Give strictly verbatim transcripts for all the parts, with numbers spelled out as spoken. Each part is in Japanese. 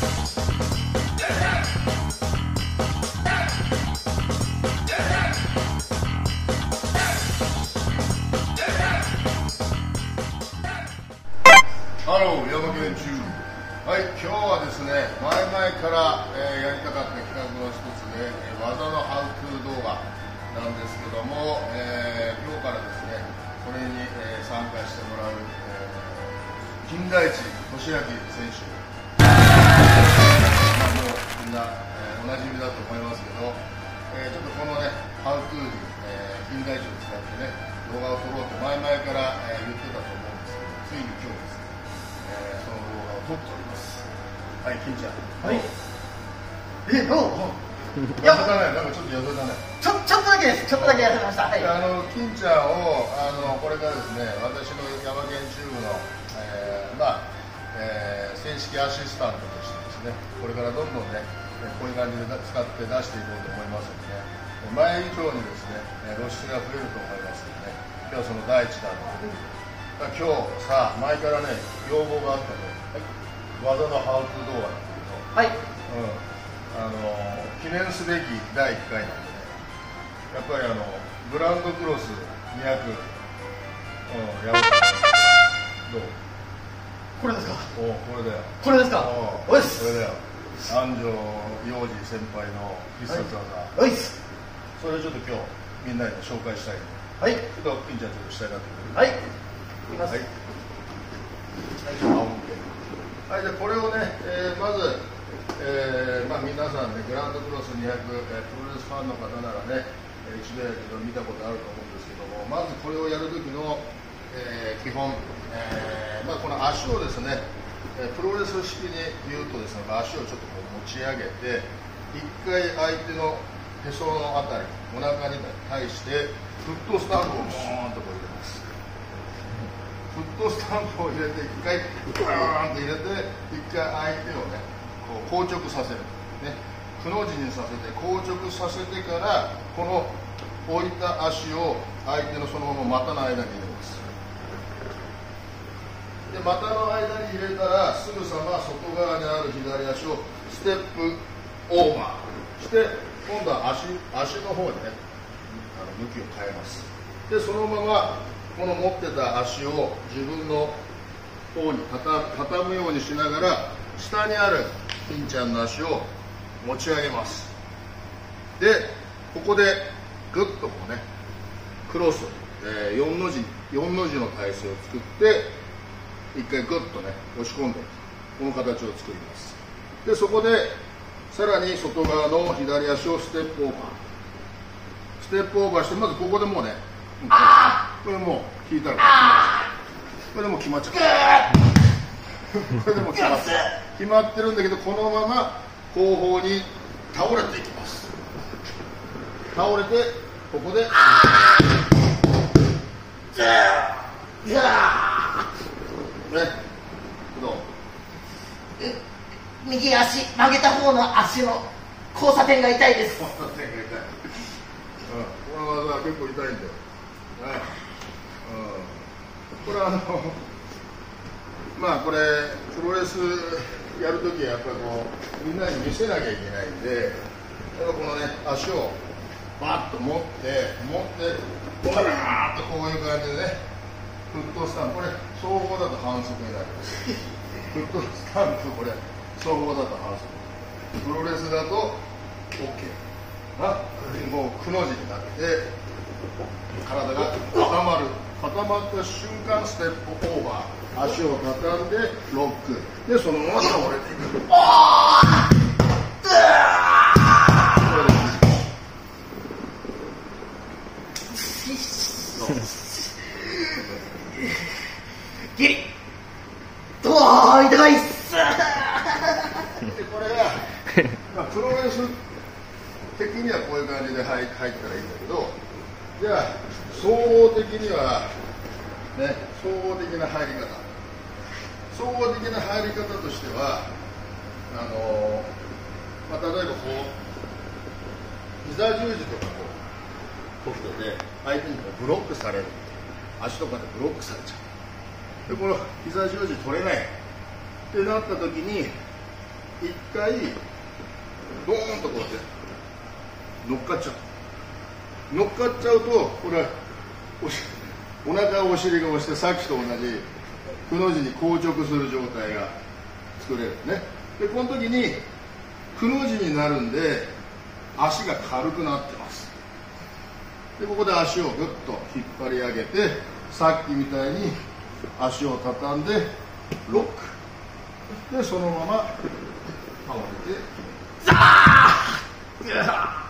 ハロー、ヤマケン中。はい、今日はですね、前々から、えー、やりたかった企画の一つで、えー、技のハウトゥー動画なんですけども、えー、今日からですね、これに、えー、参加してもらう、えー、金田一俊明選手、まあ、もうみんな、えー、おなじみだと思いますけど、えー、ちょっとこのね、ハウトゥーに、えー、金田一を使ってね、動画を撮ろうと前々から、えー、言ってたと思うんですけど、ついに今日ですね、えー、その動画を撮っております。はい、金ちゃん。 はい。え、どう？ 痩せたね、なんかちょっと痩せたね。 ちょ、ちょっとだけです。ちょっとだけ痩せました。はい。 あの、金ちゃんを、あの、これからですね、私のヤマケンチューブの、えー、まあ、えー、正式アシスタントとしてですね、これからどんどんね、こういう感じで使って出していこうと思いますので、ね、前以上にですね、露出が増えると思いますので、ね、今日はその第一弾の、今日さ、前からね、要望があったの。はい、技のハウトゥー動画なんだけど、はい、うん、あの記念すべきだいいっかいなんでね、やっぱりあのグランドクロスにひゃく、うん、やろうかな。どう？ これですか？ お、これだよ。 これですか？おいっす。 これだよ。安城洋二先輩の必殺技。 おいっす。 それをちょっと今日みんなに紹介したいので、はい、ちょっと金ちゃんちょっとしたいなと思います。はい。いきます。はい。はい、じゃあこれをね、えー、まず、えーまあ、皆さんね、グランドクロスにひゃく、えー、プロレスファンの方ならね、一度やけど見たことあると思うんですけども、まずこれをやるときの、えー、基本、えーまあ、この足をですね、プロレス式に言うとですね、足をちょっとこう持ち上げて、一回相手のへそのあたり、お腹に対してフットスタンプをボーンとこう入れます。フットスタンプを入れて、一回グーンと入れて、一回相手をね、こう硬直させる、ね、くの字にさせて硬直させてから、この置いた足を相手のそのまま股の間に入れます。で、股の間に入れたら、すぐさま外側にある左足をステップオーバーして、今度は足、足の方にね、あの向きを変えます。で、そのままこの持ってた足を自分の方に畳むようにしながら、下にある金ちゃんの足を持ち上げます。で、ここでグッとこうね、クロス、えー、よんの字、よんの字の体勢を作って、一回グッとね、押し込んで、この形を作ります。で、そこで、さらに外側の左足をステップオーバー。ステップオーバーして、まずここでもうね、これもう引いたらこれでもう決まっちゃう。これでもう決まって決まってるんだけど、このまま後方に倒れていきます。倒れてここでね、どう？ え、右足曲げた方の足の交差点が痛いです。 交差点が痛い。うん、この技は結構痛いんだよ。はい、うん、これはあのまあこれプロレスやるときはやっぱりこうみんなに見せなきゃいけないんで、やっぱこのね足をバッと持って持ってバーッとこういう感じでね、フットスタンプ、これ総合だと反則になります。フットスタンプ、これ総合だと反則、プロレスだと OK あ、もうくの字になって体が固まる。固まった瞬間ステップオーバー、足を畳んでロックで、そのまま倒れていく。 ギリどう痛いっす。 でこれが、まあ、プロレス的にはこういう感じで入ったらいいんだけど、じゃあ総合的にはね、総合的な入り方、総合的な入り方としては、あのまあ、例えばこう膝十字とかこう取ってて、相手にこうブロックされる、足とかでブロックされちゃう。でこの膝十字取れないってなった時に、一らいドーンとこうやって乗っかっちゃう。乗っかっちゃうとこれおしお腹お尻が押してさっきと同じくの字に硬直する状態が作れるね。でこの時にくの字になるんで足が軽くなってます。でここで足をぐっと引っ張り上げてさっきみたいに足を畳んでロックでそのまま倒れてザー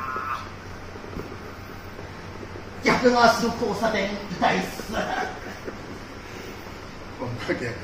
逆の足の交差点痛いっす。 こんな逆足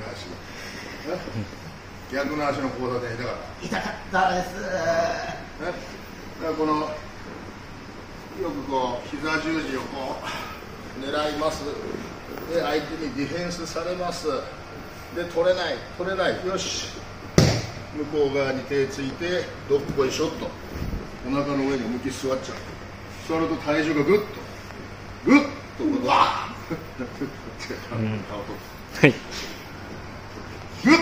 逆の足の交差点痛かった。 痛かったです。 ね、だからこのよくこう膝十字をこう狙います。で相手にディフェンスされます。で取れない取れないよし向こう側に手ついてどっこいしょっとお腹の上に思いっきり座っちゃう。座ると体重がぐっとぐっとこうわーはいぐっ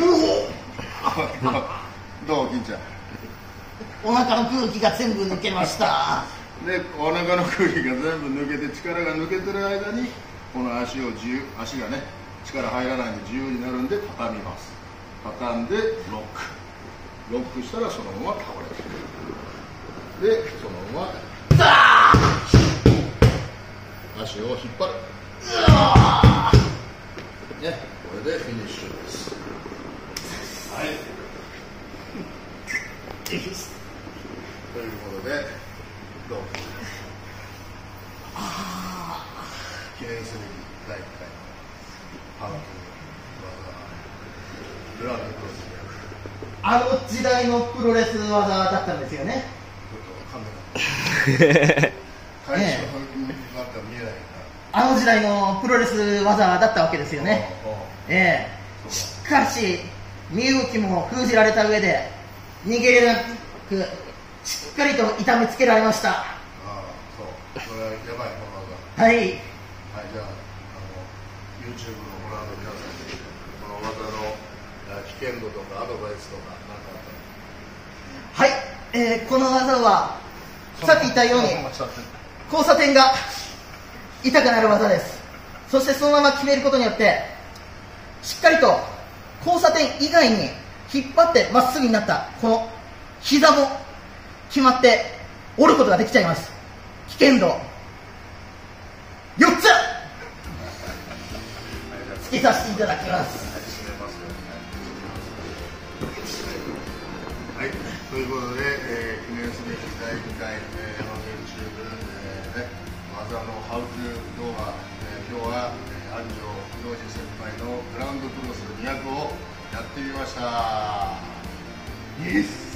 どう金ちゃんお腹の空気が全部抜けました。 でお腹の空気が全部抜けて力が抜けてる間にこの足を自由足がね力入らないんで自由になるんで畳みます。畳んでロックロックしたらそのまま倒れてでそのまま足を引っ張るね、これでフィニッシュです。はいということでどうも記念すべきだいいっかいのパワープログランドクロスあの時代のプロレス技だったんですよね。 ちょっとわかんない最初なんか見えないあの時代のプロレス技だったわけですよね。ええ、しかし身動きも封じられた上で逃げれなくしっかりと痛めつけられました。 ああ、そう、それはやばいこの技。 はい、はい、 じゃあ、あの YouTube をご覧の皆さんにこの技の危険度とかアドバイスとか何かあったら。 はい、えー、この技はさっき言ったように交差点が痛くなる技です。そしてそのまま決めることによってしっかりと交差点以外に引っ張ってまっすぐになったこの膝も決まって折ることができちゃいます。危険度よっつつけさせていただきます。 はい、ということで、えー、記念すべきだいいっかい、えー、YouTube、えーね、技のハウトゥー動画、えー、今日は、えー、安城洋二先輩のグランドクロスにひゃくをやってみました。イエス